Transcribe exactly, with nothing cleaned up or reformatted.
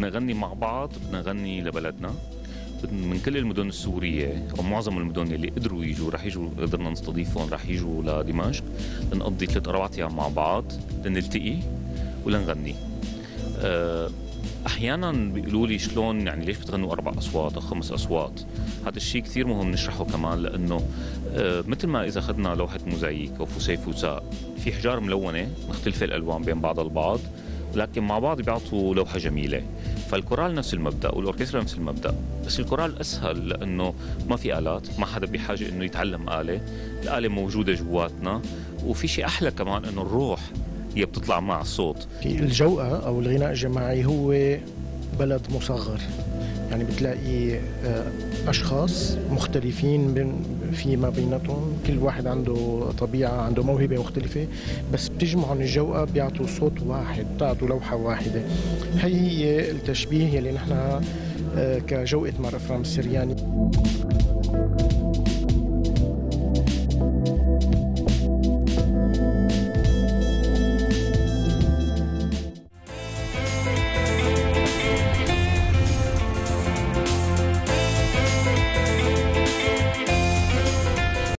بدنا نغني مع بعض، بدنا نغني لبلدنا من كل المدن السورية أو معظم المدن اللي قدروا يجوا رح يجوا، قدرنا نستضيفهم رح يجوا لدمشق لنقضي ثلاث أربع أيام مع بعض لنلتقي ولنغني. أحيانا بيقولوا لي شلون يعني ليش بتغنوا أربع أصوات أو خمس أصوات؟ هذا الشيء كثير مهم نشرحه كمان، لأنه مثل ما إذا أخذنا لوحة موزاييك أو فسيفساء في حجار ملونة مختلفة الألوان بين بعض البعض، ولكن مع بعض بيعطوا لوحة جميلة. فالكورال نفس المبدأ والأوركسترا نفس المبدأ، بس الكورال أسهل لأنه ما في آلات، ما حدا بحاجة إنه يتعلم آلة، الآلة موجودة جواتنا. وفي شيء أحلى كمان إنه الروح هي بتطلع مع الصوت. الجوقة أو الغناء الجماعي هو بلد مصغر، يعني بتلاقي أشخاص مختلفين فيما بيناتهم، كل واحد عنده طبيعة، عنده موهبة مختلفة، بس بتجمعهم الجوقة بيعطوا صوت واحد، بيعطوا لوحة واحدة. هي هي التشبيه يلي نحن كجوقة مار إفرام السرياني.